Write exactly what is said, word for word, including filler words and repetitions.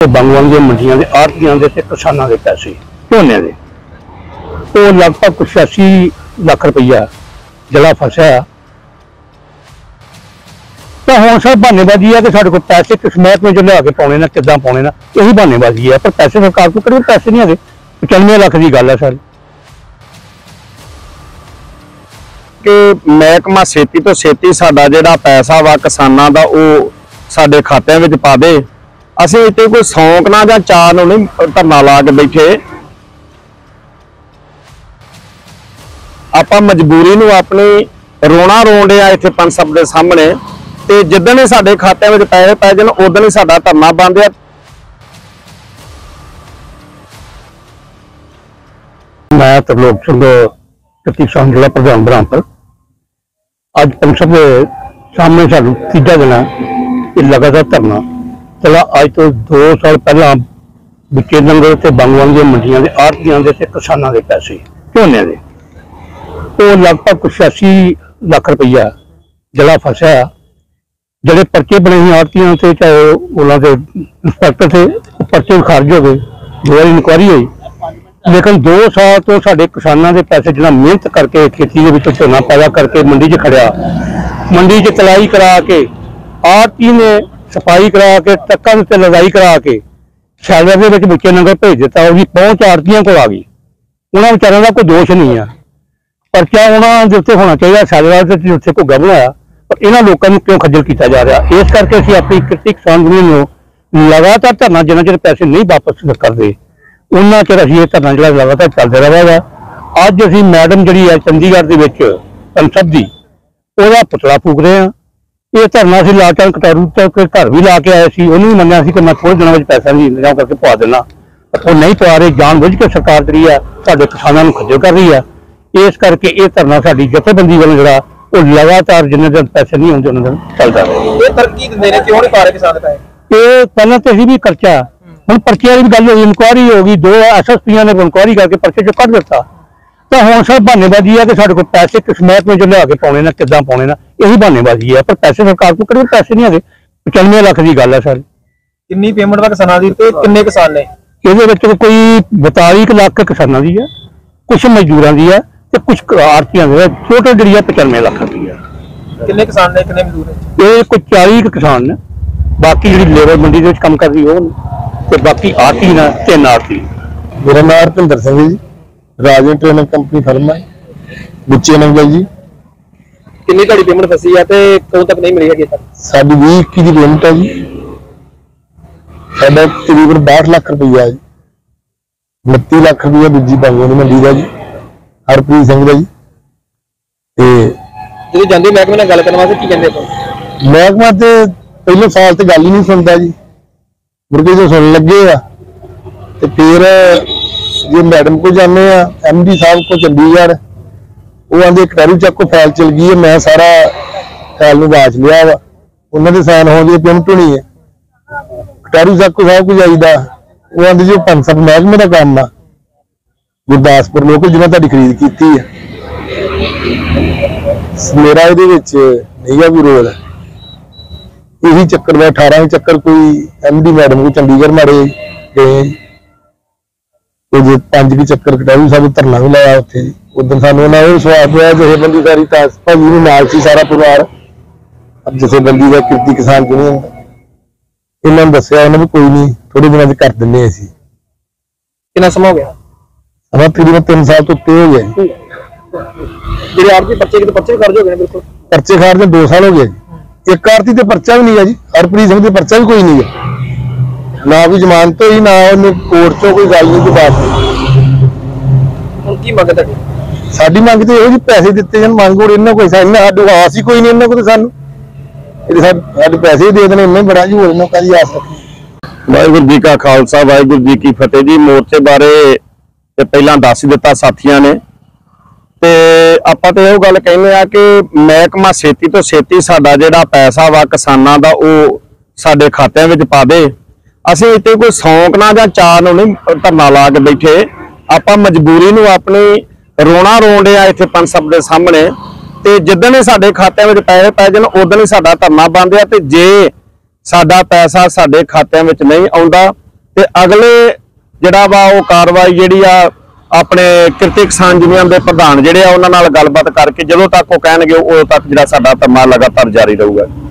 ਤੇ ਬਾਗਵਾਨ ਦੀਆਂ ਮੰਡੀਆਂ ਦੇ ਆੜ੍ਹਤੀਆਂ ਦੇ ਤੇ ਕਿਸਾਨਾਂ ਦੇ ਪੈਸੇ ਝੋਨੇ ਦੇ ਉਹ ਲਗਭਗ छियासी ਲੱਖ ਰੁਪਈਆ ਜਿਹੜਾ ਫਸਿਆ। ਤਾਂ ਹੁਣ ਸਰ ਬਹਾਨੇਬਾਜ਼ੀ ਹੈ कि साढ़े को पैसे किस महकमे जो लिया के पाने ना किदा पाने ना यही बहानेबाजी है, पर पैसे सरकार को करीब पैसे नहीं है। पचानवे लाख की गल है सर कि महकमा छेती तो छेती साडा जिहड़ा पैसा वा किसानां दा ओह साडे खात्यां विच पा दे। असीं इत्थे कोई शौक ना जां चाह नाल नहीं धरना ला के बैठे, आपां मजबूरी नूं अपनी रोना रोण डे आ इत्थे पंच सभ दे सामने। ते जिद्दण ही साडे खात्यां विच पैसे पै जाण उदण ही साडा धरना बंद है। मैं तरलोक सिंह चक्की किसान जिला प्रधान बरहामपुर अज पंच सभ के सामने सानू तीजा दिन है लगातार धरना चला। अज तो दो साल पहला बिचे नंगल ते बागवान दी मंडियां दे आड़्हतियां दे ते किसानां दे पैसे झोने दे वो लगभग छियासी लाख रुपया जिला फसिया। ਜਿਹੜੇ पर्चे बने ही आड़तियां से चाहे उन्होंने इंस्पैक्टर थे पर्चे खारिज हो गए, दो बार इंक्वायरी हुई, लेकिन दो साल तो साढ़े किसानों के पैसे जितना मेहनत करके खेती के झोना पैदा करके मंडी च खड़िया, मंडी च तलाई करा के आड़ती ने सफाई करा के ट्रकों से लदाई करा के शैलर के बुच्चे नंगर भेज दिता। उसकी पहुंच आड़तियों को आ गई, उन्होंने बेचारों का कोई दोष नहीं है। पर्चा उन्होंने उत्ते होना चाहिए शैलर से उत्थे घुग्गा बनाया, पर इन्होंने लोगों को क्यों खज्जल किया जा रहा। इस करके असीं अपनी किरती किसान यूनियन लगातार धरना जिन्ना चਿਰ पैसे नहीं वापस करते उन्ना चਿਰ असीं ये धरना जिहड़ा लगातार चलता रहेगा। अज असीं मैडम जिहड़ी है चंडीगढ़ दे विच संसद दी उहदा पुतला फूक रहे हैं। ये धरना असीं लालचंद कटारू तक घर भी ला के आए सी, उन्होंने भी मन्निया सी कि मैं थोड़े दिनों में पैसा नहीं इंतजाम करके पवा देना, पर वो नहीं पवा रहे। जानबुझ के सरकार जिहड़ी है साडे किसानां नूं खज्जल कर रही है। इस करके ये धरना साडी जथेबंदी वालों जिहड़ा लगातार जिन्ने दिन पैसे नहीं होंगे उन्हें दिन चलता रहे। पहले तो अभी भी खर्चा हम पर्चिया की गल होगी, इंक्वायरी होगी, दो एस एस पी ने इंक्वायरी करके पर्चे चो कट दिता। तो हम सर बहानेबाजी है कि साढ़े को पैसे किस महकमे जो लिया के पाने ना किदा पाने ना यही बहानेबाजी है, पर पैसे सरकार को करीब पैसे नहीं है। पचानवे लाख की गल है सर। कितनी पेमेंट वा किसानां दी ते किन्ने किसान ने? ये कोई बताली लाख किसानों की है, कुछ मजदूरों की है, कुछ आड़तियां टोटल जी है पचानवे लाख रुपया। कितने किसान ने कितने मजदूर ने? ये कुछ चाली किसान ने, बाकी जी लेबर मंडी के काम कर रही हो, बाकी आड़ती ने तीन आड़ती। मेरा नाम Harpinder Singh ji, Rajan training company firm है बुच्चे नंगल जी। कितनी ਤੁਹਾਡੀ पेमेंट फसी है ते कदों तक नहीं मिली है? साडी बीस इक्की की पेमेंट है जी, साडा तकरीबन बासठ लाख रुपया है जी। उनतीस लाख रुपया दूजी बागवानी मंडी का जी हरप्रीत सिंह जी। ਜਦੋਂ ਜਾਂਦੇ ਮਹਿਕਮੇ ਨਾਲ ਗੱਲ ਕਰਨ ਵਾਸਤੇ ਕੀ ਕਹਿੰਦੇ? ਮਹਿਕਮਾ ਤੇ ਪਹਿਲੇ ਸਾਲ ਤੇ ਗੱਲ ਹੀ ਨਹੀਂ ਸੁਣਦਾ ਜੀ, ਮੁਰਗੇ ਜੋ ਸੁਣਨ ਲੱਗੇ ਆ ਤੇ ਫਿਰ ਜੇ ਮੈਡਮ ਕੋ ਜਾਂਦੇ ਆ ਐਮਡੀ ਸਾਹਿਬ ਕੋ ਚੰਡੀਗੜ੍ਹ, ਉਹ ਆਂਦੇ ਕਟਾਰੂ ਚੱਕ ਕੋ ਫਾਈਲ ਚਲ ਗਈ ਹੈ, ਮੈਂ ਸਾਰਾ ਫਾਈਲ ਨੂੰ ਵਾਚ ਲਿਆ ਵਾ, ਉਹਨਾਂ ਦੇ ਸਾਈਨ ਹੋ ਗਏ, ਪੇਮੈਂਟ ਹੋਣੀ ਹੈ। ਕਟਾਰੂ ਚੱਕ ਕੋ ਸਾਹਿਬ ਕੋ ਜਾਈਦਾ, ਉਹ ਆਂਦੇ ਜੋ ਪੰਜ ਸਭ ਮਹਿਕਮੇ ਦਾ ਕੰਮ ਆ ਗੁਰਦਾਸਪੁਰ ਲੋਕਲ जिन्हें तुहाडी खरीद की है, मेरा ये नहीं है कोई रोल। यही चक्कर में अठारह चक्कर कोई एम डी मैडम को चंडीगढ़ मारे गए, पांच भी चक्कर कटारू साहब धरना भी लाया उत्थे। उदन सानू विश्वास होया जथेबंदी सारी तास भाजी भी नाल सी सारा परिवार, अब जथेबंदी का किरती किसान यूनियन इन्होंने दसिया उन्होंने कोई नहीं थोड़े दिनों में कर देंगे। असीं कितना समय हो गया? हमारा तकरीबन तीन साल तो उत्ते हो गए। ਜਿਹੜੇ ਆੜਤੀ पर्चे के तो पर्चे खारिज हो गए बिल्कुल? पर्चे खारिज दो साल हो गए जी। एक आड़ती ते पर्चा भी नहीं है जी, हरप्रीत सिंह का पर्चा भी कोई नहीं है, ना कोई जमानत हुई ना कोर्ट चो कोई गल नहीं कोई बात नहीं। हुण की मंग तुहाडी? साडी मंग तो यही जी पैसे दिते जान, मंग होर इन्हां कोई साडे साडू आस ही कोई नहीं इन्हां कोल, सानू साडे पैसे दे देने इन्ने बड़ा जी, होर इन्हां कादी आस रखी। वाहिगुरू जी का खालसा वाहिगुरू जी की फतेह जी। मोर्चे बारे पहला दस ही दिता साथियों ने, ते आपां ते इहो गल कहने आ कि महकमा छेती तो छेती साडा जिहड़ा पैसा वा किसानां दा ओह साडे खात्यां विच पा दे। असीं इत्थे कोई शौक ना जां चाह नाल नहीं धरना ला के बैठे, आपां मजबूरी नूं अपनी रोना रोण डे आ इत्थे पंच सभ दे सामने। ते जिद्दण ही साडे खात्यां विच पैसे पै जाण उदण ही साडा धरना बंद है। ते जे साडा पैसा साडे खात्यां विच नहीं आउंदा ਤੇ ਅਗਲੇ ਜਿਹੜਾ ਵਾ ਉਹ ਕਾਰਵਾਈ ਜਿਹੜੀ ਆ ਆਪਣੇ ਕਿਰਤੀ ਕਿਸਾਨ ਯੂਨੀਅਨ ਦੇ ਪ੍ਰਧਾਨ ਜਿਹੜੇ ਆ ਉਹਨਾਂ ਨਾਲ ਗੱਲਬਾਤ ਕਰਕੇ ਜਦੋਂ ਤੱਕ ਉਹ ਕਹਿਣਗੇ ਉਦੋਂ ਤੱਕ ਜਿਹੜਾ ਸਾਡਾ ਧਰਨਾ ਲਗਾਤਾਰ ਜਾਰੀ ਰਹੂਗਾ।